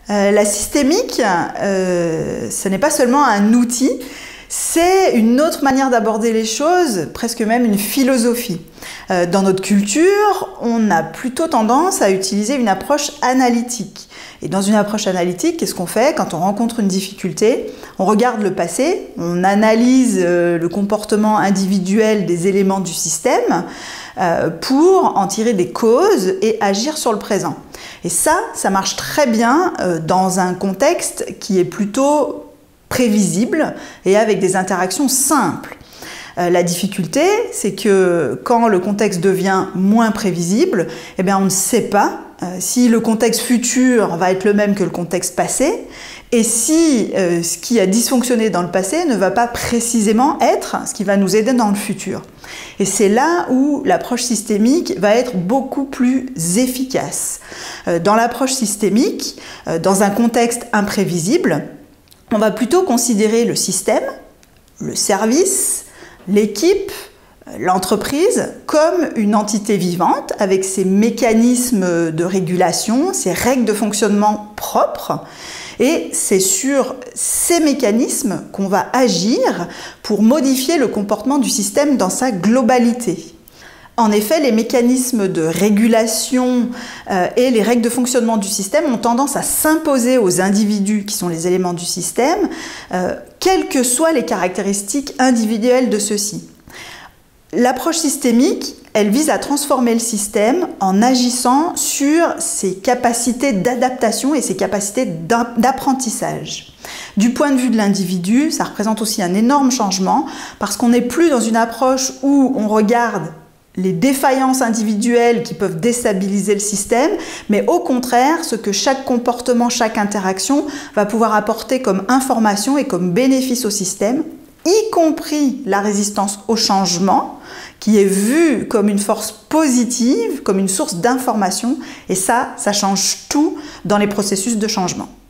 La systémique, ce n'est pas seulement un outil, c'est une autre manière d'aborder les choses, presque même une philosophie. Dans notre culture, on a plutôt tendance à utiliser une approche analytique. Et dans une approche analytique, qu'est-ce qu'on fait quand on rencontre une difficulté? On regarde le passé, on analyse le comportement individuel des éléments du système pour en tirer des causes et agir sur le présent. Et ça marche très bien dans un contexte qui est plutôt prévisible et avec des interactions simples. La difficulté, c'est que quand le contexte devient moins prévisible, eh bien on ne sait pas si le contexte futur va être le même que le contexte passé et si ce qui a dysfonctionné dans le passé ne va pas précisément être ce qui va nous aider dans le futur. Et c'est là où l'approche systémique va être beaucoup plus efficace. Dans l'approche systémique, dans un contexte imprévisible, on va plutôt considérer le système, le service, l'équipe, l'entreprise comme une entité vivante avec ses mécanismes de régulation, ses règles de fonctionnement propres. Et c'est sur ces mécanismes qu'on va agir pour modifier le comportement du système dans sa globalité. En effet, les mécanismes de régulation et les règles de fonctionnement du système ont tendance à s'imposer aux individus qui sont les éléments du système, quelles que soient les caractéristiques individuelles de ceux-ci. L'approche systémique, elle vise à transformer le système en agissant sur ses capacités d'adaptation et ses capacités d'apprentissage. Du point de vue de l'individu, ça représente aussi un énorme changement parce qu'on n'est plus dans une approche où on regarde les défaillances individuelles qui peuvent déstabiliser le système, mais au contraire, ce que chaque comportement, chaque interaction va pouvoir apporter comme information et comme bénéfice au système, y compris la résistance au changement, qui est vue comme une force positive, comme une source d'information, et ça change tout dans les processus de changement.